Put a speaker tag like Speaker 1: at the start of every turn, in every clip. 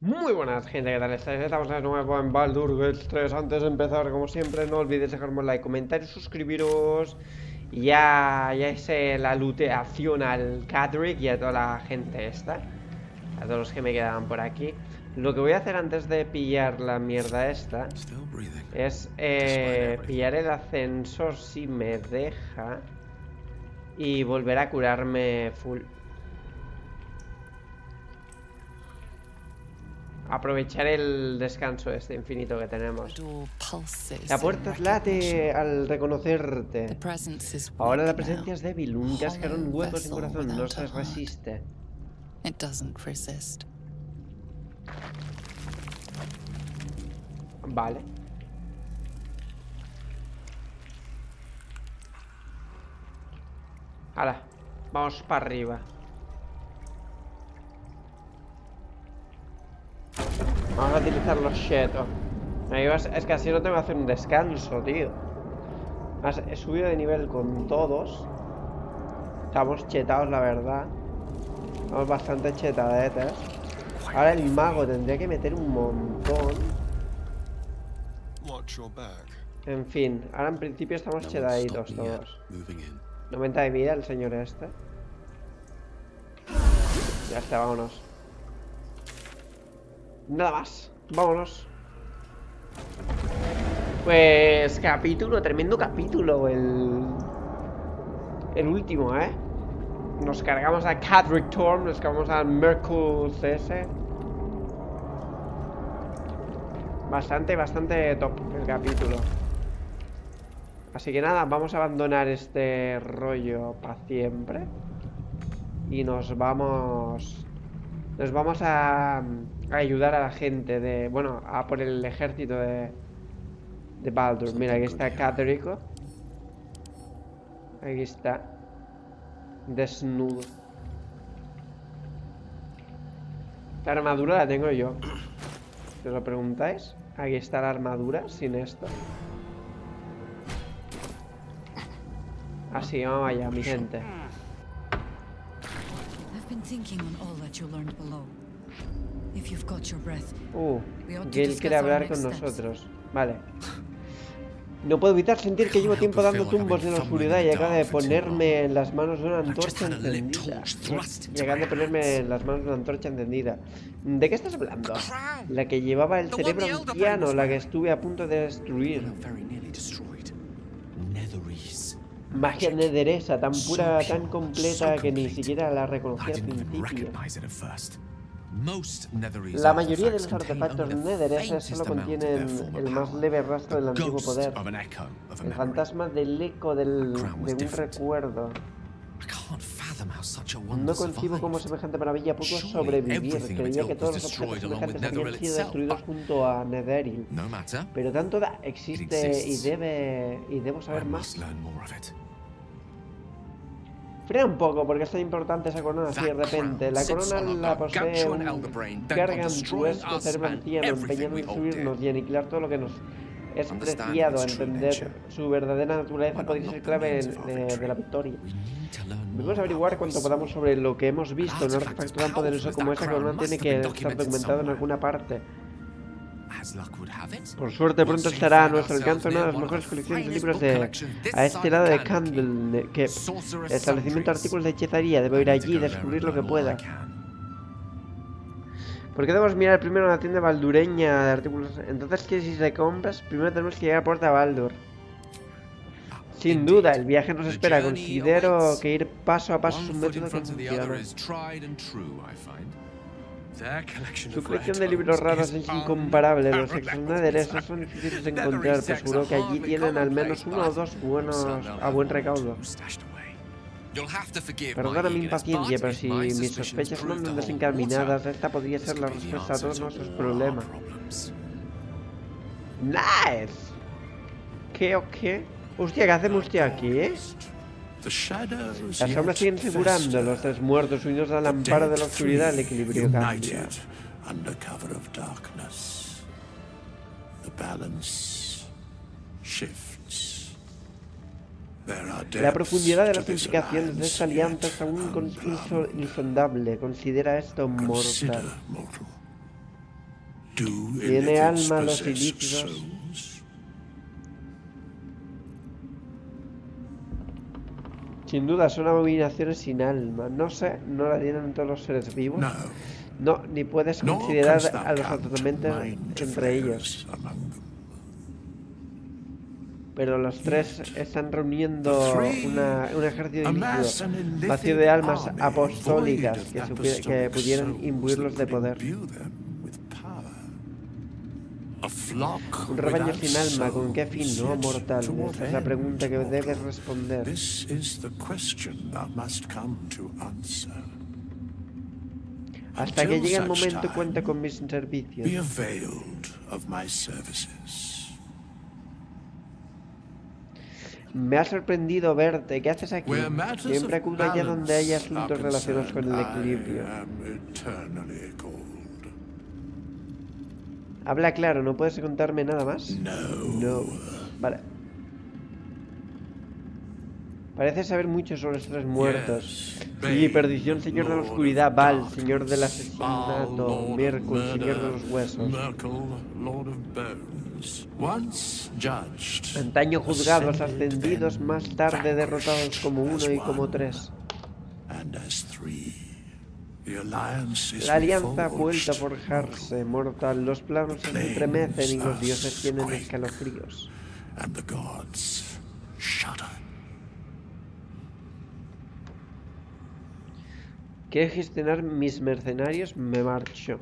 Speaker 1: Muy buenas, gente, ¿qué tal estáis? Estamos de nuevo en Baldur's Gate 3. Antes de empezar, como siempre, no olvidéis dejarme un like, comentario, suscribiros. Y ya hice la looteación al Cadric y a toda la gente esta. A todos los que me quedaban por aquí. Lo que voy a hacer antes de pillar la mierda esta es pillar el ascensor si me deja. Y volver a curarme full. Aprovechar el descanso este infinito que tenemos. La puerta late al reconocerte. Ahora la presencia es débil, un cascarón hueco sin corazón, no se resiste. Vale. Hala, vamos para arriba. Vamos a utilizar los chetos. Es que así no tengo que hacer un descanso, tío. He subido de nivel con todos. Estamos chetados, la verdad. Estamos bastante chetadetes. Ahora el mago tendría que meter un montón. En fin, ahora en principio estamos chetaditos todos. 90 de vida el señor este. Ya está, vámonos. Nada más, vámonos. Pues capítulo, tremendo capítulo. El último, Nos cargamos a Cadric Thorm, nos cargamos a Mercul CS. Bastante top el capítulo. Así que nada, vamos a abandonar este rollo para siempre. Y nos vamos a ayudar a la gente de... Bueno, a por el ejército de Baldur. Mira, aquí está Cadrico. Aquí está. Desnudo. La armadura la tengo yo. Si os lo preguntáis. Aquí está la armadura sin esto. Así, vamos allá, mi gente. Gale quiere hablar con nosotros. Vale. No puedo evitar sentir que llevo tiempo dando tumbos en la oscuridad y acaba de ponerme en las manos una antorcha encendida. ¿De qué estás hablando? La que llevaba el cerebro anciano, la que estuve a punto de destruir. Magia netheresa, tan pura, tan completa que ni siquiera la reconocí al principio. La mayoría de los artefactos nethereses solo contienen el más leve rastro del antiguo poder. El fantasma del eco de un recuerdo. No concibo cómo semejante maravilla pudo sobrevivir. Creía que todos los objetos semejantes habían sido destruidos junto a Netheril. Pero tanto existe y debo saber más. Frena un poco, porque es tan importante esa corona así de repente. La corona la posee un gargantuesco cerebro anciano empeñado en destruirnos y aniquilar todo lo que nos es preciado. Entender su verdadera naturaleza podría ser clave de la victoria. Debemos averiguar cuanto podamos sobre lo que hemos visto. Un artefacto tan poderoso como esa corona tiene que estar documentado en alguna parte. Por suerte pronto estará a nuestro alcance una de las mejores colecciones de libros a este lado de Candlekeep. Establecimiento de artículos de hechicería. Debo ir allí y descubrir lo que pueda. ¿Por qué debemos mirar primero una tienda baldureña de artículos? Entonces, ¿qué si se compras? Primero tenemos que llegar a Puerta Baldur. Sin duda, el viaje nos espera. Considero que ir paso a paso es un método que funciona. Su colección de libros raros es incomparable. Los exoneresos son difíciles de encontrar, pero seguro que allí tienen al menos uno o dos buenos a buen recaudo. Perdona mi impaciencia, pero si mis sospechas no andan desencaminadas, esta podría ser la respuesta a todos nuestros problemas. ¡Nice! ¿Qué o qué? Hostia, ¿qué hacemos aquí, Las sombras siguen figurando, los tres muertos unidos al amparo de la oscuridad, el equilibrio cambia. La profundidad de las implicaciones de esta alianza es aún insondable. Considera esto mortal. Tiene alma los ilícitos. Sin duda son abominaciones sin alma. No sé, no la tienen todos los seres vivos. No, ni puedes considerar a los totalmente entre ellos. Pero los tres están reuniendo un ejército ilícito, vacío de almas apostólicas que pudieran imbuirlos de poder. Un rebaño sin alma, ¿con qué fin, no, mortal? Esa es la pregunta que debes responder. Hasta que llegue el momento, cuenta con mis servicios. Me ha sorprendido verte. ¿Qué haces aquí? Siempre acudo allá donde hay asuntos relacionados con el equilibrio. Habla claro, ¿no puedes contarme nada más? No. Vale. Parece saber mucho sobre los tres muertos. Sí, perdición, señor de la oscuridad. Baal, señor del asesinato. Mercury, señor de los huesos. Antaño juzgados, ascendidos, más tarde derrotados como uno y como tres. La alianza ha vuelto a forjarse, mortal. Los planos se estremecen y los dioses tienen escalofríos. ¿Quieres gestionar mis mercenarios? Me marcho.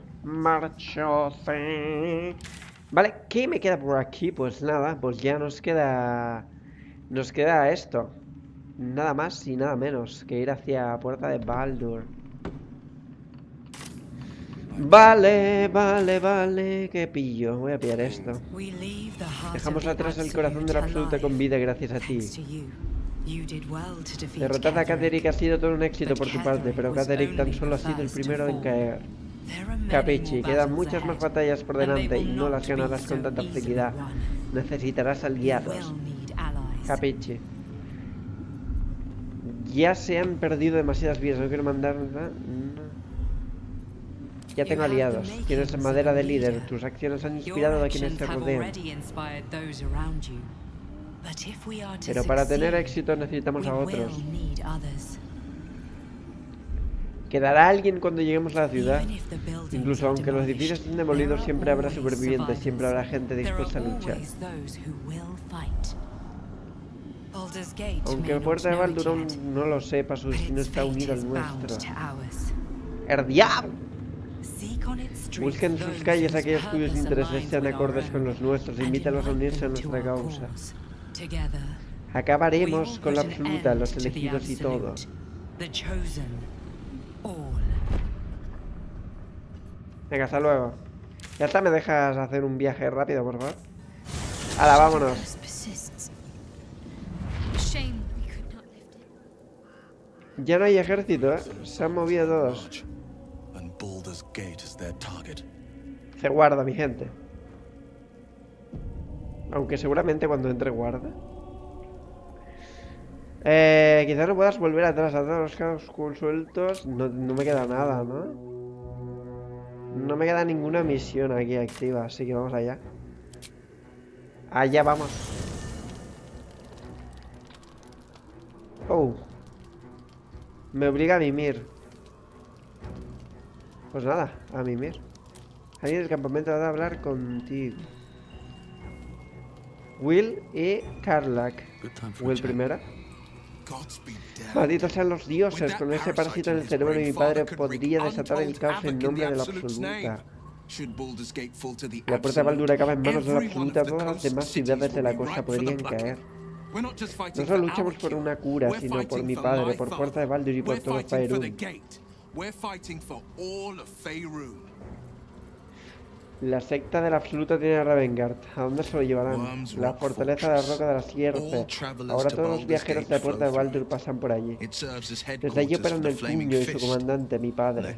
Speaker 1: Sí. Vale, ¿qué me queda por aquí? Pues nada, pues ya nos queda esto. Nada más y nada menos que ir hacia Puerta de Baldur. Vale, ¿qué pillo? Voy a pillar esto. Dejamos atrás el corazón de la absoluta con vida gracias a ti. Derrotar a Catterick ha sido todo un éxito por tu parte, pero Catterick tan solo ha sido el primero en caer. Capichi, quedan muchas más batallas por delante y no las ganarás con tanta facilidad. Necesitarás aliados. Capichi. Ya se han perdido demasiadas vidas, no quiero mandar... No. Ya tengo aliados. Tienes madera de líder. Tus acciones han inspirado a quienes te rodean. Pero para tener éxito necesitamos a otros. ¿Quedará alguien cuando lleguemos a la ciudad? Incluso aunque los edificios estén demolidos, siempre habrá supervivientes, siempre habrá gente dispuesta a luchar. Aunque el Puerta de Baldur no lo sepa, su destino está unido al nuestro. ¡El diablo! Busca en sus calles aquellos cuyos intereses sean acordes con los nuestros e invítalos a unirse a nuestra causa. Acabaremos con la absoluta, los elegidos y todo. Venga, hasta luego. Ya está, ¿me dejas hacer un viaje rápido, por favor? ¡Hala, vámonos! Ya no hay ejército, ¿eh? Se han movido todos. Se guarda, mi gente. Aunque seguramente cuando entre guarda. Quizás no puedas volver atrás a todos los cabos sueltos. No me queda nada, ¿no? No me queda ninguna misión aquí activa, así que vamos allá. Allá vamos. Oh. Me obliga a mimir. Pues nada, a mimir. Alguien del campamento va a hablar contigo. Will y Karlach. Will primera. Malditos sean los dioses, con ese parásito en el cerebro de mi padre podría desatar el caos en nombre de la absoluta. La puerta de Baldur acaba en manos de la absoluta, todas las demás ciudades de la costa podrían caer. No solo luchamos por una cura, sino por mi padre, por Puerta de Baldur y por todo Faerun. La secta de la absoluta tiene a Ravengard. ¿A dónde se lo llevarán? La fortaleza de la roca de la sierpe. Ahora todos los viajeros de la Puerta de Baldur pasan por allí. Desde allí operan el puño y su comandante, mi padre.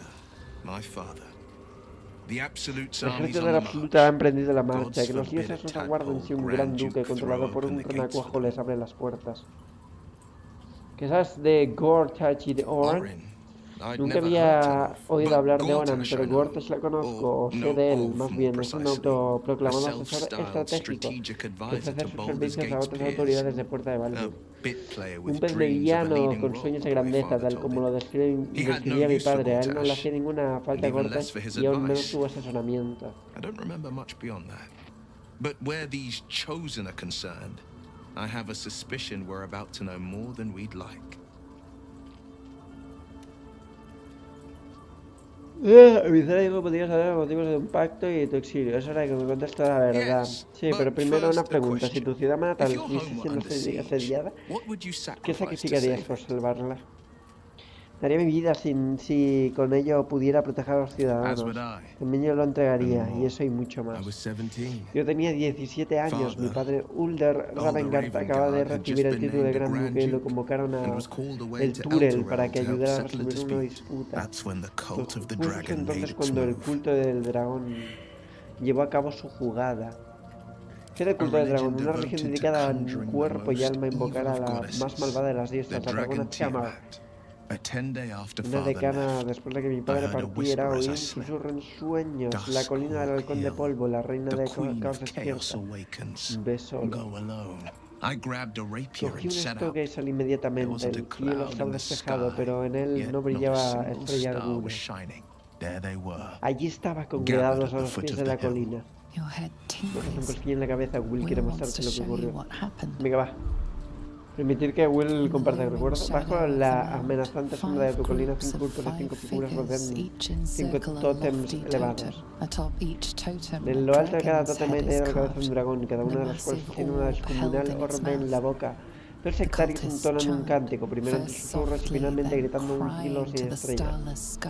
Speaker 1: El ejército de la absoluta ha emprendido la marcha. Que los dioses nos aguarden si un gran duque controlado por un renacuajo les abre las puertas. ¿Qué sabes de Gortachi de Orn? Nunca había oído hablar de Onan, pero Gortys la conozco, o sé de él, más bien. Es un autoproclamado asesor estratégico que ofrece sus servicios a otras autoridades de Puerta de Baldur. Un pez mediano con sueños de grandeza, tal como lo describía mi padre. A él no le hacía ninguna falta Gortys y aún menos su asesoramiento.
Speaker 2: But where these chosen are concerned, I have a suspicion we're about to know more than we'd like.
Speaker 1: Avisar que podrías saber los motivos de un pacto y tu exilio. Es hora de que me cuentes toda la verdad. Sí, pero primero una pregunta. Si tu ciudad natal estuviese siendo asediada, ¿qué sacrificarías por salvarla? Daría mi vida si con ello pudiera proteger a los ciudadanos. También yo lo entregaría, y eso y mucho más. Yo tenía 17 años. Mi padre Ulder Ravengard acaba de recibir el título de Gran Duque y lo convocaron a el Turel para que ayudara a resolver una disputa. Fue justo entonces cuando el culto del dragón llevó a cabo su jugada. ¿Qué era el culto del dragón? Una religión dedicada en cuerpo y alma a invocar a la más malvada de las diosas, la dragona Tiamat. Una decana después de que mi padre partiera, oí un susurro en sueños. La colina del halcón de polvo, la reina de caos despierta. Ve solo. Cogí un estoque y salí inmediatamente. El cielo estaba despejado, pero en él no brillaba estrella alguna. Allí estaba congregados a los pies de la colina. Me pasó un cosquillo en la cabeza. Will quiere mostrarte lo que ocurrió. Venga, va. Permitir que Will comparte recuerdos. Bajo la amenazante sombra de tu colina, 5 cultos y 5 figuras rodean 5 tótems elevados. En lo alto de cada tótem hay la cabeza de un dragón, cada una de las cuales tiene una descomunal orbe en la boca. Los sectarios entonan un cántico, primero entre susurros y finalmente gritando un kilo sin estrellas.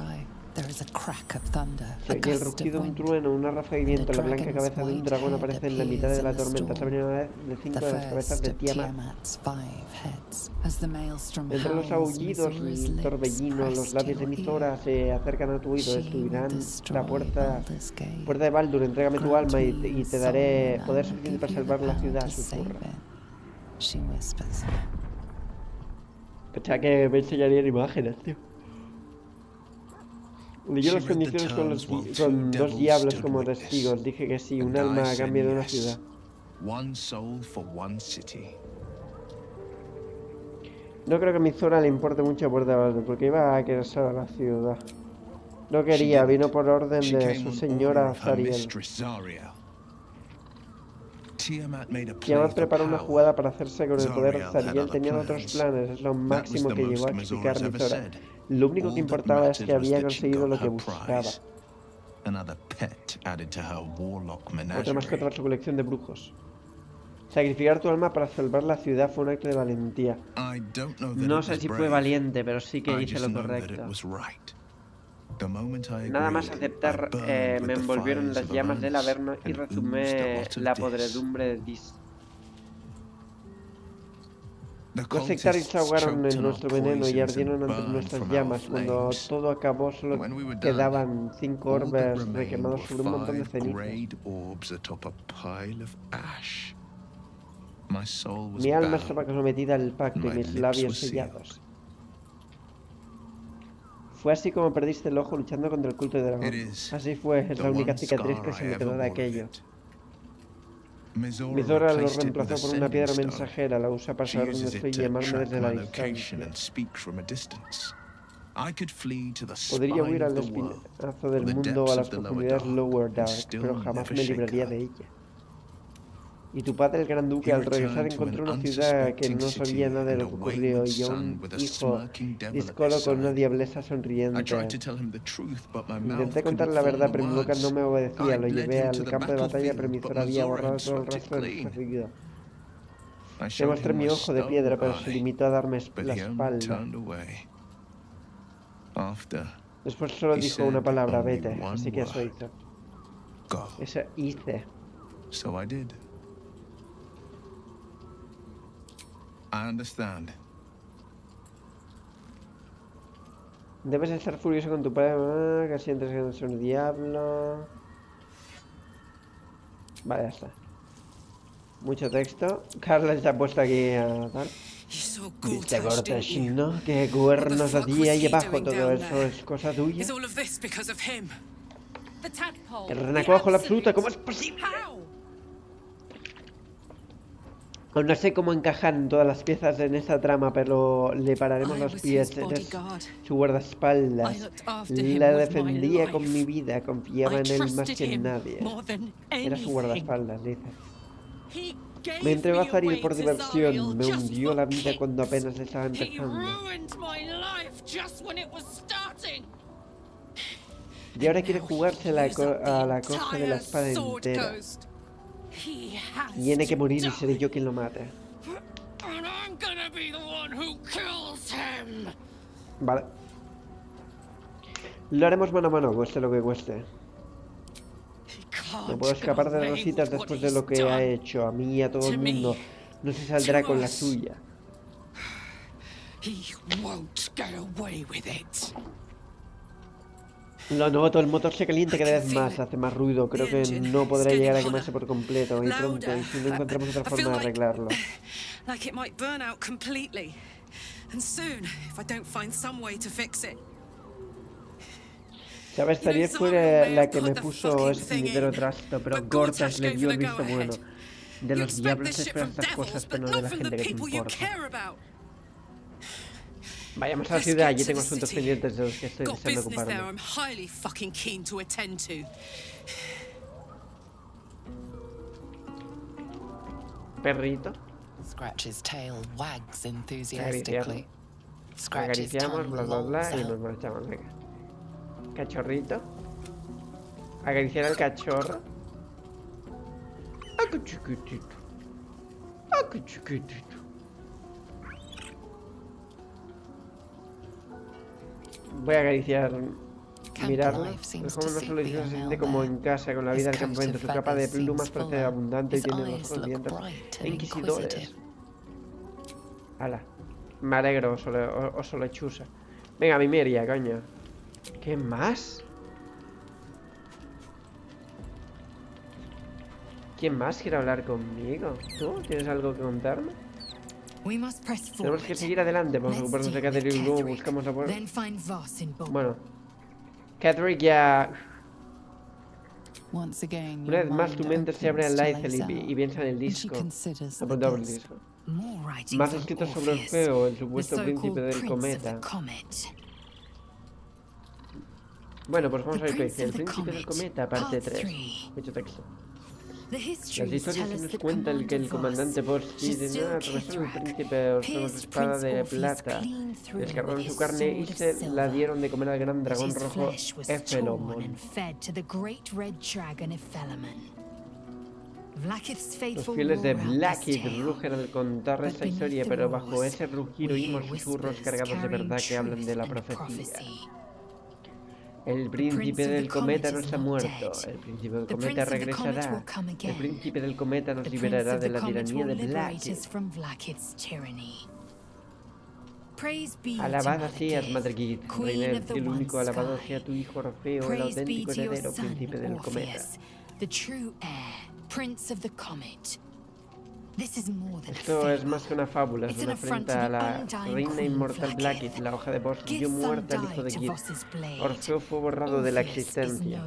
Speaker 1: Se oye el rugido de un trueno, una ráfaga de viento, la blanca cabeza de un dragón aparece en la mitad de la tormenta. Es la primera vez de 5 de las cabezas de Tiamat. Entre los aullidos, el torbellino, los labios de Mizora se acercan a tu oído. Destruirán la puerta de Baldur. Entrégame tu alma y te daré poder suficiente para salvar la ciudad, susurra. Pensaba que me enseñarían imágenes, tío. Leyó las condiciones con 2 diablos como testigos. Dije que sí, un alma a cambio de una ciudad. No creo que a Mizora le importe mucho Puerta de Baldur, porque iba a querer salvar la ciudad. No quería, vino por orden de su señora Zariel. Tiamat preparó una jugada para hacerse con el poder. Zariel tenía otros planes, es lo máximo que llegó a explicar Mizora. Lo único que importaba es que había conseguido lo que buscaba. Otra mascota para su colección de brujos. Sacrificar tu alma para salvar la ciudad fue un acto de valentía. No sé si fue valiente, pero sí que hice lo correcto. Nada más aceptar, me envolvieron las llamas del Averno y rezumé la podredumbre de Dis. Los sectarios se ahogaron en nuestro veneno y ardieron ante nuestras llamas. Cuando todo acabó, solo quedaban 5 orbes requemados sobre un montón de cenizas. Mi alma estaba sometida al pacto y mis labios sellados. Fue así como perdiste el ojo luchando contra el culto de dragón. Así fue, es la única cicatriz que se me quedó de aquello. Mizora lo reemplazó por una piedra mensajera, la usa para saber dónde estoy y llamarme desde la distancia. Podría huir al espinazo del mundo o a las profundidades Lower Dark, pero jamás me libraría de ella. Y tu padre, el gran duque, al regresar encontró una ciudad que no sabía nada de lo que ocurrió y a un hijo discolo con una diableza sonriente. Intenté contarle la verdad, pero mi boca no me obedecía. Lo llevé al campo de batalla, pero Mizora había borrado todo el rastro de nuestra vida. Le mostré mi ojo de piedra, pero se limitó a darme la espalda. Después solo dijo una palabra, vete, así que eso hizo. Eso hice. Debes estar furioso con tu padre, que sientes que es un diablo. Vale, ya está. Mucho texto. Carla se ha puesto aquí a tal. Viste Gortash, ¿no? Que cuernos a ti ahí abajo, todo eso es cosa tuya. El renacuajo, la absoluta, ¿cómo es posible? Aún no sé cómo encajan todas las piezas en esta trama, pero le pararemos los pies. Eres su guardaespaldas. La defendía con mi vida, confiaba en él más que en nadie. Era su guardaespaldas, dice. Me entregó a Zariel por diversión, me hundió la vida cuando apenas estaba empezando. Y ahora quiere jugarse a la cosa de la espada entera. Tiene que morir y seré yo quien lo mate. Vale. Lo haremos mano a mano, cueste lo que cueste. No puedo escapar de Rositas después de lo que ha hecho. A mí y a todo el mundo. No se saldrá con la suya. Lo noto, el motor se calienta cada vez más, hace más ruido. Creo que no podrá llegar a quemarse por completo. Y pronto, y si no encontramos otra forma de arreglarlo. Sabes, Zariel fue la que me puso ese puñetero trasto, pero Gortash le dio el visto bueno. De los diablos esperan estas cosas, pero no de la gente que te importa. Vayamos a la ciudad, allí tengo asuntos pendientes de los que estoy deseando ocuparme. Perrito. Acariciamos, bla bla bla, y nos marchamos, venga. Cachorrito. Acariciar al cachorro. ¡Ah, qué chiquitito! ¡Ah, qué chiquitito! Voy a acariciar, mirarlo. El joven no solo se siente como en casa con la vida del campamento. Su capa de plumas parece abundante y tiene los ojos brillantes e inquisidores. Hala. Me alegro, oso lechuza. Venga, Mimeria, coño. ¿Qué más? ¿Quién más quiere hablar conmigo? ¿Tú? ¿Tienes algo que contarme? Tenemos que seguir adelante, vamos a ocuparnos de Catherine y luego buscamos a por... Bueno, Catherine ya... Una vez más tu mente se abre al Lae'zel y piensa en el disco. Apuntado por el disco. Más escritos sobre Orfeo, el supuesto príncipe del cometa. Bueno, pues vamos a ver qué dice. El príncipe del cometa, parte 3. Mucho texto. Las historias que nos cuentan que el comandante Poseidon atravesó al príncipe Orfeo su espada de plata, descargaron su carne y se la dieron de comer al gran dragón rojo Efelomon. Los fieles de Blackheath rugen al contar esta historia, pero bajo ese rugir oímos susurros cargados de verdad que hablan de la profecía. El príncipe del cometa no está muerto. El príncipe del cometa regresará. El príncipe del cometa nos liberará de la tiranía de Blackheath. Alabada seas, Madre Gith, reina del cielo único, alabado sea tu hijo Orfeo, el auténtico heredero, príncipe del cometa. Esto es más que una fábula, es una afrenta a la reina inmortal Blackheath, la hoja de Bosque dio muerte al hijo de Gith. Orfeo fue borrado de la existencia.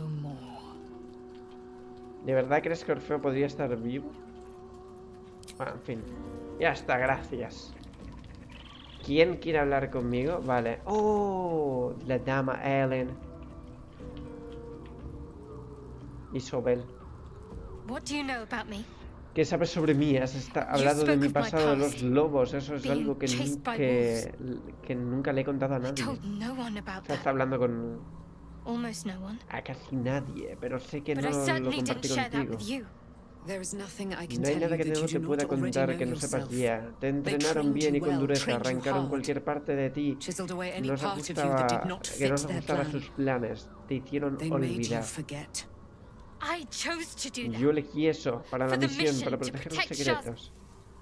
Speaker 1: ¿De verdad crees que Orfeo podría estar vivo? Bueno, en fin. Ya está, gracias. ¿Quién quiere hablar conmigo? Vale. Oh, la dama Ellen. Isobel. ¿Qué sabes sobre mí? Has hablado de mi pasado de los lobos. Eso es algo que nunca le he contado a nadie. O sea, está hablando con... a casi nadie, pero sé que no lo compartí contigo. No hay nada que no te pueda contar que no sepas ya. Te entrenaron bien y con dureza, arrancaron cualquier parte de ti. No se ajustaba a sus planes, te hicieron olvidar. Yo elegí eso para la misión, para proteger los secretos.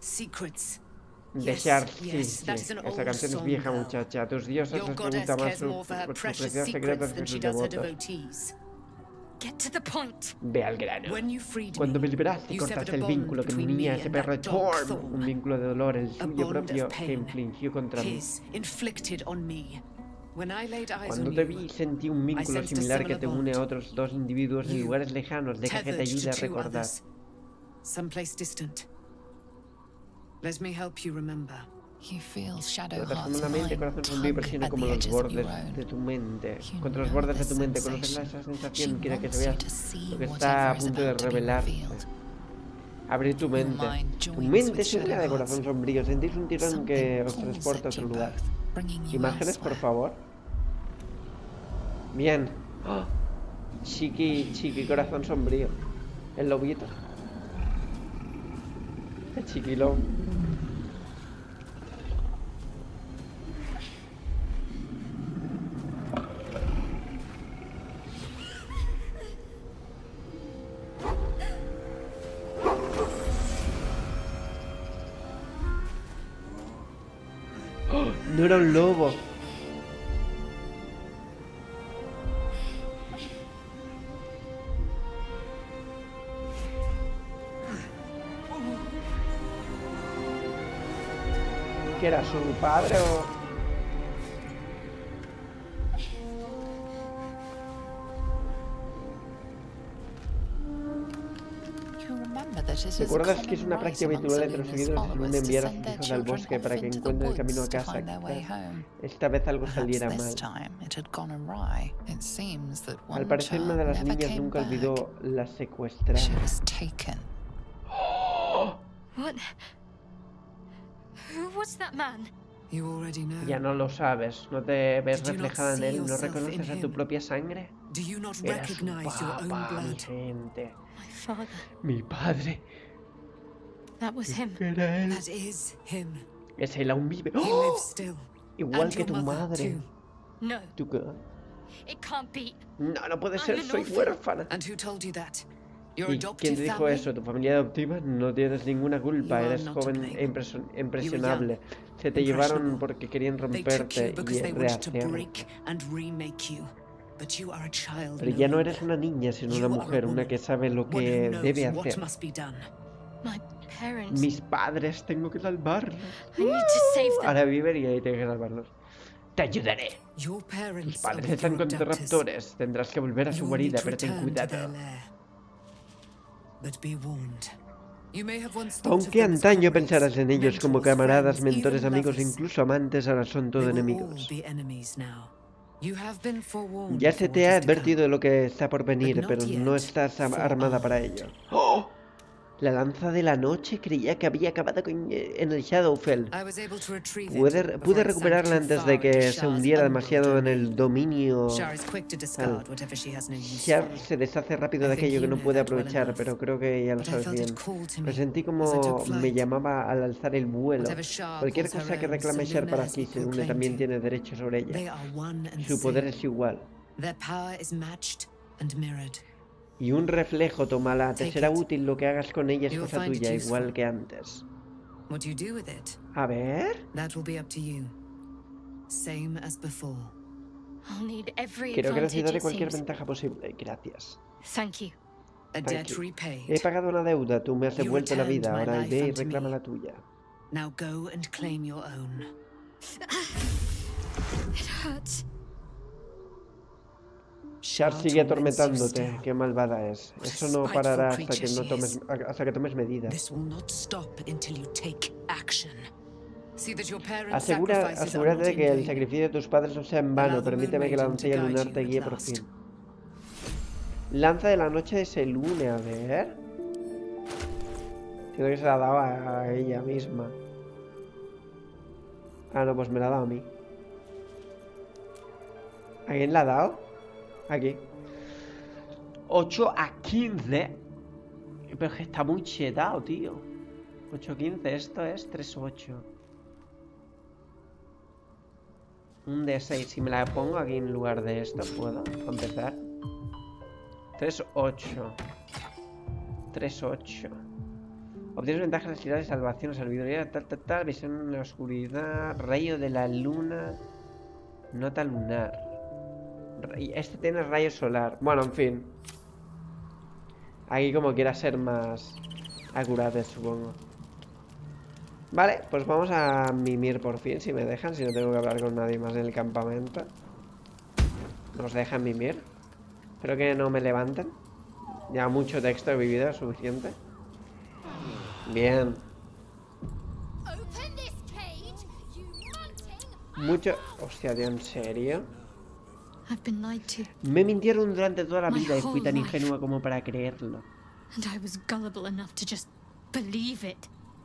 Speaker 1: Dejar, sí. Esa canción es vieja, muchacha. Tus dioses les preguntan más por sus preciados secretos que sus devotos.
Speaker 3: Get to the point.
Speaker 1: Ve al grano.
Speaker 4: When you freed
Speaker 1: Cuando me
Speaker 4: me,
Speaker 1: liberaste,
Speaker 4: you
Speaker 1: cortaste
Speaker 4: severed
Speaker 1: el
Speaker 4: a bond
Speaker 1: vínculo que me
Speaker 4: between
Speaker 1: unía a
Speaker 4: me
Speaker 1: ese
Speaker 4: and
Speaker 1: perro
Speaker 4: that dog
Speaker 1: Thorn.
Speaker 4: Thorn.
Speaker 1: Un vínculo de dolor, el
Speaker 4: A
Speaker 1: suyo
Speaker 4: bond
Speaker 1: propio,
Speaker 4: of
Speaker 1: que
Speaker 4: pain.
Speaker 1: infligió contra mí.
Speaker 4: His inflicted on me. When I laid eyes
Speaker 1: Cuando
Speaker 4: on
Speaker 1: te
Speaker 4: you,
Speaker 1: vi, sentí un vínculo
Speaker 4: sensed a
Speaker 1: similar que
Speaker 4: similar
Speaker 1: te une a
Speaker 4: bond.
Speaker 1: otros dos individuos en
Speaker 4: You,
Speaker 1: lugares lejanos. Deja que te
Speaker 4: tethered
Speaker 1: ayude a
Speaker 4: to two
Speaker 1: recordar.
Speaker 4: others, someplace distant. Let me help you remember.
Speaker 5: You feel shadow
Speaker 1: Tratas
Speaker 5: hearts
Speaker 1: como una mente,
Speaker 5: mine
Speaker 1: corazón sombrío,
Speaker 5: tug
Speaker 1: presiona
Speaker 5: at
Speaker 1: como
Speaker 5: the
Speaker 1: los
Speaker 5: edges of
Speaker 1: bordes
Speaker 5: your own.
Speaker 1: de tu mente.
Speaker 5: You
Speaker 1: Contra los
Speaker 5: know
Speaker 1: bordes de
Speaker 5: this
Speaker 1: tu mente, conoces
Speaker 5: sensation.
Speaker 1: esa
Speaker 5: She
Speaker 1: sensación, quiere que
Speaker 5: wants
Speaker 1: se
Speaker 5: you
Speaker 1: vea
Speaker 5: to see
Speaker 1: lo que está
Speaker 5: whatever
Speaker 1: a
Speaker 5: is
Speaker 1: punto de
Speaker 5: about to be
Speaker 1: revelarse.
Speaker 5: revealed.
Speaker 1: Abrir tu mente.
Speaker 5: mind
Speaker 1: Tu
Speaker 5: joins
Speaker 1: mente
Speaker 5: with
Speaker 1: se une de
Speaker 5: shadow
Speaker 1: corazón
Speaker 5: hearts.
Speaker 1: sombrío. Sentís un tirón que
Speaker 5: Something
Speaker 1: os
Speaker 5: pulls
Speaker 1: transporta a
Speaker 5: at
Speaker 1: otro
Speaker 5: you
Speaker 1: lugar.
Speaker 5: both, bringing you
Speaker 1: Imágenes, por
Speaker 5: elsewhere.
Speaker 1: favor. Bien. ¡Oh! Chiqui, corazón sombrío. El lobito. El chiquilón. ¡Oh! No era un lobo. ¿Qué era su padre o...? ¿Recuerdas que es una práctica habitual entre los seguidores de Luna enviar a sus hijos al bosque para que encuentren el camino a casa? Esta vez algo saliera mal. Al parecer una de las niñas nunca olvidó la secuestrada.
Speaker 3: What? Who was that man?
Speaker 4: You already know.
Speaker 1: Ya no lo sabes, no te ves
Speaker 4: Did you not
Speaker 1: reflejada en
Speaker 4: see
Speaker 1: él, no
Speaker 4: yourself
Speaker 1: reconoces
Speaker 4: in
Speaker 1: a tu
Speaker 4: him?
Speaker 1: propia sangre.
Speaker 4: Do you not
Speaker 1: Era su
Speaker 4: recognize your own
Speaker 1: papá, mi
Speaker 4: blood?
Speaker 1: gente,
Speaker 3: My father.
Speaker 1: mi padre.
Speaker 3: That was him.
Speaker 1: Era él.
Speaker 4: That is him.
Speaker 1: Es él aún vive.
Speaker 4: He
Speaker 1: ¡Oh!
Speaker 4: lives still.
Speaker 1: Igual
Speaker 4: And
Speaker 1: que
Speaker 4: your
Speaker 1: tu
Speaker 4: mother,
Speaker 1: madre.
Speaker 4: too.
Speaker 3: No,
Speaker 1: ¿Tú qué?
Speaker 3: it can't be.
Speaker 1: No, no puede
Speaker 3: I'm
Speaker 1: ser,
Speaker 3: an
Speaker 1: soy
Speaker 3: orphan.
Speaker 1: huérfana.
Speaker 4: And who told you that? Your
Speaker 1: ¿Y
Speaker 4: adopted
Speaker 1: quién te dijo
Speaker 4: family?
Speaker 1: eso? ¿Tu familia adoptiva? No tienes ninguna culpa,
Speaker 4: You are
Speaker 1: eres
Speaker 4: not to
Speaker 1: joven
Speaker 4: blame.
Speaker 1: e impresionable. Se te llevaron porque querían
Speaker 4: They took
Speaker 1: romperte
Speaker 4: you because
Speaker 1: y
Speaker 4: they wanted to
Speaker 1: rehacerlo.
Speaker 4: break and remake you. But you are a child.
Speaker 1: Pero ya no
Speaker 4: knowing.
Speaker 1: eres una niña, sino
Speaker 4: You
Speaker 1: una
Speaker 4: are a
Speaker 1: mujer, una
Speaker 4: woman.
Speaker 1: que sabe lo
Speaker 4: One
Speaker 1: que
Speaker 4: who knows
Speaker 1: debe
Speaker 4: what
Speaker 1: hacer.
Speaker 4: must be done.
Speaker 3: My parents.
Speaker 1: Mis padres, tengo que salvarlos.
Speaker 3: I need to save them.
Speaker 1: Ahora viven y ahí tengo que salvarlos. Te ayudaré.
Speaker 4: Your parents
Speaker 1: Tus padres
Speaker 4: are
Speaker 1: están
Speaker 4: your
Speaker 1: con
Speaker 4: abductors.
Speaker 1: raptores. Tendrás que volver a su
Speaker 4: You will need
Speaker 1: guarida,
Speaker 4: to
Speaker 1: pero ten
Speaker 4: return to their
Speaker 1: cuidado.
Speaker 4: lair. But be warned. You may have once thought of
Speaker 1: Aunque
Speaker 4: them as
Speaker 1: antaño
Speaker 4: comrades,
Speaker 1: pensarás en ellos como
Speaker 4: mentors,
Speaker 1: camaradas,
Speaker 4: friends,
Speaker 1: mentores,
Speaker 4: even
Speaker 1: amigos,
Speaker 4: lovers.
Speaker 1: incluso amantes, ahora son todo
Speaker 4: They will all
Speaker 1: enemigos.
Speaker 4: be enemies now. You have been forewarned
Speaker 1: Ya
Speaker 4: for
Speaker 1: se
Speaker 4: what
Speaker 1: te ha
Speaker 4: is to come.
Speaker 1: advertido de lo que está por venir,
Speaker 4: But not
Speaker 1: pero no
Speaker 4: yet
Speaker 1: estás armada
Speaker 4: forearmed.
Speaker 1: para ello. ¡Oh! La lanza de la noche, creía que había acabado en el Shadowfell.
Speaker 4: I was able to retrieve it
Speaker 1: Pude
Speaker 4: before it sank
Speaker 1: recuperarla
Speaker 4: too
Speaker 1: antes
Speaker 4: far
Speaker 1: de
Speaker 4: into
Speaker 1: que se
Speaker 4: Shar's
Speaker 1: hundiera
Speaker 4: umbral
Speaker 1: demasiado en
Speaker 4: domain.
Speaker 1: el dominio.
Speaker 4: Shar is quick to discard whatever she has no use
Speaker 1: Shar
Speaker 4: for.
Speaker 1: se deshace rápido de
Speaker 4: I think
Speaker 1: aquello que
Speaker 4: you
Speaker 1: no
Speaker 4: know
Speaker 1: puede
Speaker 4: that well
Speaker 1: aprovechar,
Speaker 4: enough.
Speaker 1: pero creo que ya lo
Speaker 4: But I
Speaker 1: sabes
Speaker 4: felt
Speaker 1: bien.
Speaker 4: it call to
Speaker 1: Lo
Speaker 4: me
Speaker 1: sentí
Speaker 4: as I
Speaker 1: como
Speaker 4: took
Speaker 1: me
Speaker 4: flight.
Speaker 1: llamaba al alzar el vuelo.
Speaker 4: Whatever Shar
Speaker 1: Cualquier
Speaker 4: calls her
Speaker 1: cosa que
Speaker 4: own,
Speaker 1: reclame Shar
Speaker 4: Selûne
Speaker 1: para
Speaker 4: has
Speaker 1: sí,
Speaker 4: equal
Speaker 1: Selûne
Speaker 4: claim
Speaker 1: también
Speaker 4: to.
Speaker 1: tiene derecho sobre
Speaker 4: They
Speaker 1: ella.
Speaker 4: are one and
Speaker 1: Su poder
Speaker 4: same.
Speaker 1: es igual.
Speaker 4: Their power is matched and mirrored.
Speaker 1: Y un reflejo, tómala. Te
Speaker 4: Take
Speaker 1: será
Speaker 4: it.
Speaker 1: útil, lo que hagas con ella es
Speaker 4: You will
Speaker 1: cosa
Speaker 4: find it
Speaker 1: tuya,
Speaker 4: useful.
Speaker 1: igual que antes.
Speaker 4: What you do with it,
Speaker 1: A ver.
Speaker 4: that will be up to you. Same as before.
Speaker 3: I'll need every
Speaker 1: Creo que
Speaker 3: advantage,
Speaker 1: necesitaré
Speaker 3: it
Speaker 1: cualquier
Speaker 3: seems.
Speaker 1: ventaja posible. Gracias.
Speaker 3: Thank you.
Speaker 4: A
Speaker 1: Thank
Speaker 4: debt
Speaker 1: you.
Speaker 4: repaid.
Speaker 1: He pagado una deuda, tú me has
Speaker 4: You
Speaker 1: devuelto la
Speaker 4: returned
Speaker 1: vida,
Speaker 4: my
Speaker 1: ahora
Speaker 4: life
Speaker 1: ve y
Speaker 4: unto
Speaker 1: reclama
Speaker 4: me.
Speaker 1: la tuya.
Speaker 4: Now go and claim your own.
Speaker 3: It hurts.
Speaker 1: Shar sigue atormentándote, qué malvada es. Eso no parará hasta que tomes medidas.
Speaker 4: This will not stop until you take action. See that your parents' sacrifices are not
Speaker 1: Asegúrate de
Speaker 4: in
Speaker 1: que el
Speaker 4: vain.
Speaker 1: sacrificio de tus padres no sea en vano.
Speaker 4: Allow the
Speaker 1: Permíteme
Speaker 4: moon
Speaker 1: que la
Speaker 4: maiden to
Speaker 1: doncella
Speaker 4: guide
Speaker 1: lunar
Speaker 4: you
Speaker 1: te
Speaker 4: at
Speaker 1: guíe por
Speaker 4: last.
Speaker 1: fin. Lanza de la noche de Selûne, a ver. Siento que se la ha dado a ella misma. Ah, no, pues me la ha dado a mí. ¿A quién la ha dado? Aquí. 8-15. Pero es que está muy chetado, tío. 8-15, esto es 3-8. Un D6. Si me la pongo aquí en lugar de esto, ¿puedo? Para empezar. 3-8. 3-8. Obtienes ventajas de agilidad y salvación, sabiduría, tal, visión en la oscuridad, rayo de la luna, nota lunar. Este tiene rayo solar. Bueno, en fin. Aquí como quiera ser más acurates, supongo. Vale, pues vamos a mimir por fin, si me dejan, si no tengo que hablar con nadie más en el campamento. ¿Nos dejan mimir? Espero que no me levanten. Ya mucho texto he vivido, es suficiente. Bien. Mucho... Hostia, tío, ¿en serio?
Speaker 3: I've been lied to,
Speaker 1: Me mintieron durante toda la
Speaker 3: My
Speaker 1: vida y fui
Speaker 3: whole
Speaker 1: tan
Speaker 3: life.
Speaker 1: ingenua como para creerlo.
Speaker 3: and I was gullible enough to just believe it.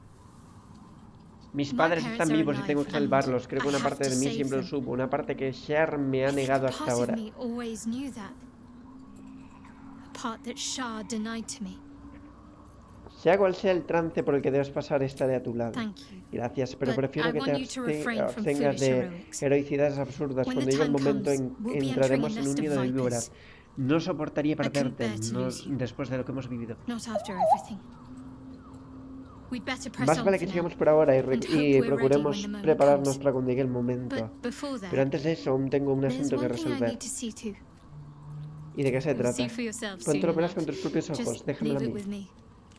Speaker 1: Mis
Speaker 3: My
Speaker 1: padres
Speaker 3: parents
Speaker 1: están
Speaker 3: are
Speaker 1: vivos y tengo que
Speaker 3: alive, and
Speaker 1: salvarlos. Creo que
Speaker 3: I
Speaker 1: una
Speaker 3: have
Speaker 1: parte
Speaker 3: to
Speaker 1: de mí
Speaker 3: save
Speaker 1: siempre lo
Speaker 3: them.
Speaker 1: supo. Una parte que Shar me ha negado hasta
Speaker 3: Part
Speaker 1: ahora.
Speaker 3: of me always knew that. A part that Shah denied to me.
Speaker 1: Sea cual sea el trance por el que debes pasar, estaré a tu lado.
Speaker 3: Thank you.
Speaker 1: Gracias, pero
Speaker 3: But
Speaker 1: prefiero
Speaker 3: I
Speaker 1: que te
Speaker 3: want you to refrain from
Speaker 1: abstengas
Speaker 3: foolish
Speaker 1: de
Speaker 3: heroics.
Speaker 1: heroicidades absurdas.
Speaker 3: When
Speaker 1: Cuando
Speaker 3: the
Speaker 1: llegue el
Speaker 3: time
Speaker 1: momento
Speaker 3: comes, we'll be
Speaker 1: entraremos
Speaker 3: entering a
Speaker 1: en un
Speaker 3: nest
Speaker 1: nido
Speaker 3: of
Speaker 1: de víboras.
Speaker 3: vipers.
Speaker 1: No soportaría
Speaker 3: couldn't
Speaker 1: perderte,
Speaker 3: bear to
Speaker 1: no,
Speaker 3: lose you.
Speaker 1: después de lo que hemos vivido.
Speaker 3: Not after everything. We'd better press
Speaker 1: Más
Speaker 3: on
Speaker 1: vale
Speaker 3: for
Speaker 1: que
Speaker 3: now.
Speaker 1: sigamos por ahora
Speaker 3: and hope
Speaker 1: y
Speaker 3: we're ready
Speaker 1: procuremos
Speaker 3: when the moment
Speaker 1: prepararnos
Speaker 3: comes.
Speaker 1: para cuando llegue el momento.
Speaker 3: But before that,
Speaker 1: Pero antes de eso, aún tengo un
Speaker 3: there's
Speaker 1: asunto que
Speaker 3: one thing I
Speaker 1: resolver.
Speaker 3: need to see to.
Speaker 1: ¿Y de qué se
Speaker 3: You'll
Speaker 1: trata?
Speaker 3: see for yourself
Speaker 1: Pronto
Speaker 3: soon
Speaker 1: lo verás
Speaker 3: enough.
Speaker 1: con tus propios ojos.
Speaker 3: Just
Speaker 1: Déjamelo a
Speaker 3: leave it
Speaker 1: mí.
Speaker 3: with me.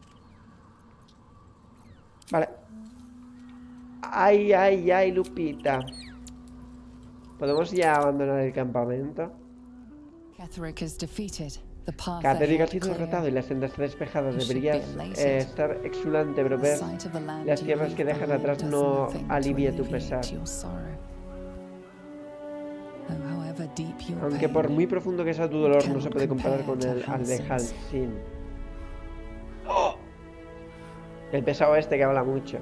Speaker 1: Vale. Ay, ay, ay, Lupita. ¿Podemos ya abandonar el campamento?
Speaker 5: Ketherick is defeated. The path
Speaker 1: Catterick ha
Speaker 5: ahead
Speaker 1: sido
Speaker 5: clear.
Speaker 1: derrotado y la senda está despejada.
Speaker 5: You should
Speaker 1: Deberías
Speaker 5: be elated.
Speaker 1: estar exultante, pero
Speaker 5: The
Speaker 1: ver
Speaker 5: sight of a land
Speaker 1: las
Speaker 5: you
Speaker 1: tierras
Speaker 5: leave
Speaker 1: que dejas
Speaker 5: behind
Speaker 1: atrás
Speaker 5: does
Speaker 1: no
Speaker 5: nothing to
Speaker 1: alivia tu
Speaker 5: alleviate
Speaker 1: pesar.
Speaker 5: your sorrow. Though however deep your
Speaker 1: Aunque
Speaker 5: pain,
Speaker 1: por muy profundo que sea tu dolor, no se
Speaker 5: cannot
Speaker 1: puede comparar con
Speaker 5: compare
Speaker 1: el
Speaker 5: to
Speaker 1: al de
Speaker 5: Halsin's.
Speaker 1: Halsin. ¡Oh! El pesado este que habla mucho.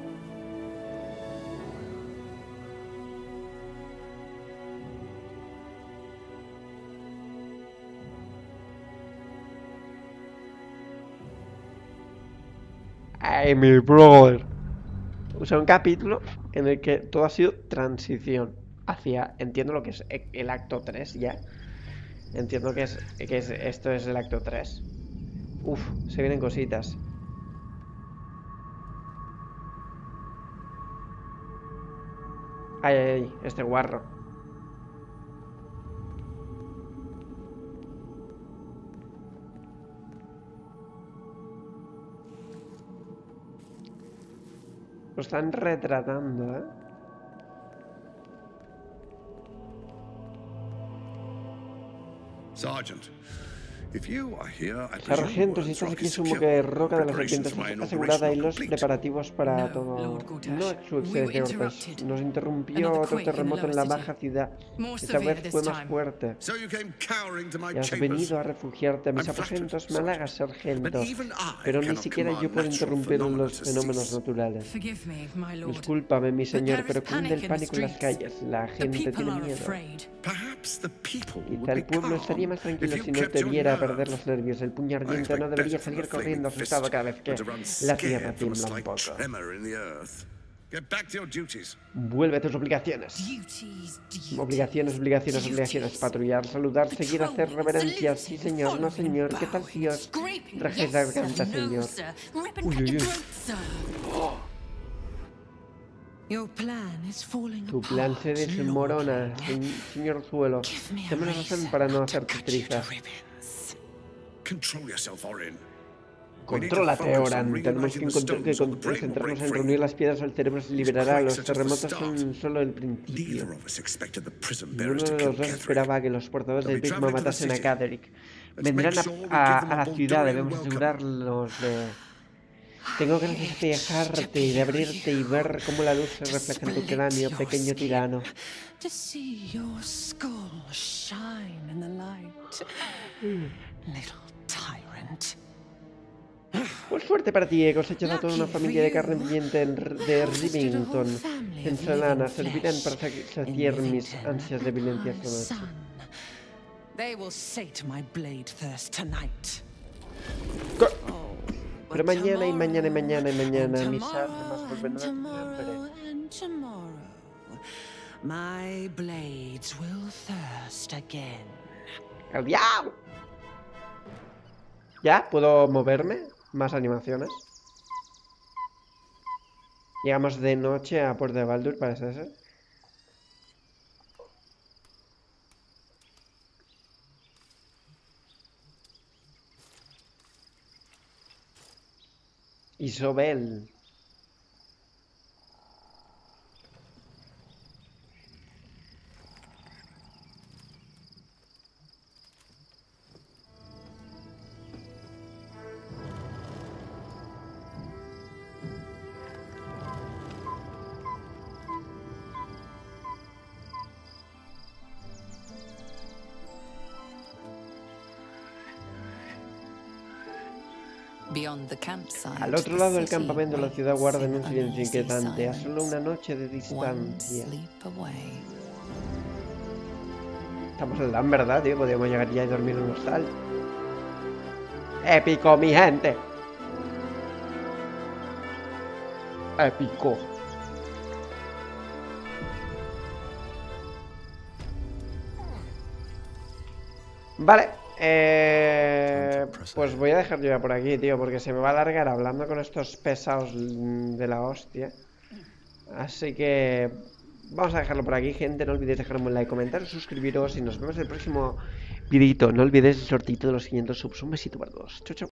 Speaker 1: Ay, mi brother. O sea, un capítulo en el que todo ha sido transición hacia, entiendo lo que es el acto 3 ya. Entiendo que esto es el acto 3. Uf, se vienen cositas. Ay, ay, ay, este guarro. Lo están retratando, ¿eh?
Speaker 6: Sergeant, if you are here, I presume
Speaker 1: Sargento, si
Speaker 6: Wern's
Speaker 1: estás
Speaker 6: Rock
Speaker 1: aquí,
Speaker 6: is
Speaker 1: asumo
Speaker 6: secure.
Speaker 1: que Roca de las
Speaker 6: Preparations
Speaker 1: Serpientes
Speaker 6: for my
Speaker 1: está asegurada y
Speaker 6: inauguration are
Speaker 1: los
Speaker 6: complete.
Speaker 1: preparativos para
Speaker 4: No,
Speaker 1: todo.
Speaker 4: Lord Gortash.
Speaker 1: No, Su
Speaker 4: We were
Speaker 1: Excelencia Gortash.
Speaker 4: interrupted.
Speaker 1: Nos interrumpió
Speaker 4: Another
Speaker 1: otro
Speaker 4: quake in the
Speaker 1: terremoto en la
Speaker 4: lower
Speaker 1: baja
Speaker 4: city.
Speaker 1: ciudad.
Speaker 4: More
Speaker 1: Esta
Speaker 4: severe
Speaker 1: vez
Speaker 4: this
Speaker 1: fue más
Speaker 4: time.
Speaker 1: fuerte.
Speaker 6: So you came cowering to my
Speaker 1: Y has
Speaker 6: chambers.
Speaker 1: venido a refugiarte a mis
Speaker 6: I'm flattered,
Speaker 1: aposentos. Me
Speaker 6: Sergeant.
Speaker 1: halagas, sargento.
Speaker 6: But even I
Speaker 1: Pero ni
Speaker 6: cannot
Speaker 1: siquiera yo
Speaker 6: command
Speaker 1: puedo
Speaker 6: natural
Speaker 1: interrumpir
Speaker 6: phenomena
Speaker 1: los
Speaker 6: to
Speaker 1: fenómenos
Speaker 6: cease.
Speaker 1: naturales.
Speaker 4: Forgive me, my lord.
Speaker 1: Discúlpame, mi señor,
Speaker 4: But
Speaker 1: pero
Speaker 4: there is
Speaker 1: cunde el
Speaker 4: panic in the
Speaker 1: pánico en las
Speaker 4: streets.
Speaker 1: calles. La
Speaker 4: The
Speaker 1: gente
Speaker 4: people
Speaker 1: tiene
Speaker 4: are
Speaker 1: miedo.
Speaker 4: afraid.
Speaker 6: Perhaps the people would
Speaker 1: Quizá
Speaker 6: be
Speaker 1: el pueblo estaría más
Speaker 6: calm
Speaker 1: tranquilo
Speaker 6: if
Speaker 1: si
Speaker 6: you
Speaker 1: no
Speaker 6: kept
Speaker 1: te
Speaker 6: your
Speaker 1: viera
Speaker 6: nerve.
Speaker 1: perder los nervios. El puño
Speaker 6: I
Speaker 1: ardiente
Speaker 6: expect
Speaker 1: no debería
Speaker 6: better from
Speaker 1: salir
Speaker 6: a flaming
Speaker 1: corriendo asustado
Speaker 6: fist
Speaker 1: cada vez que
Speaker 6: than to run
Speaker 1: la tierra
Speaker 6: scared from a
Speaker 1: tiembla un
Speaker 6: slight
Speaker 1: poco.
Speaker 6: tremor in the earth. Get back to your duties.
Speaker 1: Vuelve a tus obligaciones.
Speaker 4: Duties.
Speaker 1: Obligaciones, obligaciones, obligaciones. Patrullar, saludar, seguir, hacer reverencias. Sí, señor, no, señor. ¿Qué tal si os rajéis la garganta, señor? Uy, uy, uy. Tu plan se desmorona, señor Zuelo. Dame una razón para no hacerte trizas.
Speaker 6: Control yourself, Orin.
Speaker 1: Contrólate, Oran. Tenemos que concentrarnos en reunir las piedras o el cerebro se liberará. Los terremotos son solo el principio. Ninguno de los dos esperaba que los portadores del prisma matasen a Catterick. Vendrán a la ciudad, debemos asegurarnos de... Tengo ganas de despejarte y de abrirte y ver cómo la luz se refleja en tu cráneo, pequeño tirano.
Speaker 5: To see your skull shine in the light. Little tyrant.
Speaker 1: Pues suerte para ti, he cosechado a toda una familia de carne viviente de Rivington. Censalana, servirán para saciar mis ansias de violencia esta noche.
Speaker 5: They will sate my blade thirst tonight.
Speaker 1: Pero mañana y mañana y mañana y mañana mis armas volverán a
Speaker 5: Tomorrow
Speaker 1: siempre.
Speaker 5: and tomorrow, my blades will thirst again.
Speaker 1: ¡El diablo! ¿Ya? ¿Puedo moverme? Más animaciones. Llegamos de noche a Puerto de Baldur, parece ser. Isobel.
Speaker 4: Beyond the campsite,
Speaker 1: Al otro lado del
Speaker 4: the city
Speaker 1: campamento, la
Speaker 4: waits
Speaker 1: ciudad guarda en un
Speaker 4: in
Speaker 1: silencio
Speaker 4: uneasy
Speaker 1: inquietante, a
Speaker 4: silence.
Speaker 1: solo una noche de
Speaker 4: One
Speaker 1: distancia.
Speaker 4: sleep away.
Speaker 1: Estamos en la verdad, tío. Podríamos llegar ya y dormir en un hostal. Épico, mi gente. Épico. Vale. Pues voy a dejar yo ya por aquí, tío, porque se me va a alargar hablando con estos pesados de la hostia. Así que vamos a dejarlo por aquí, gente. No olvidéis dejarme un like, comentar, suscribiros y nos vemos en el próximo videito. No olvidéis el sortito de los 500 subs. Un besito para todos. Chau, chau.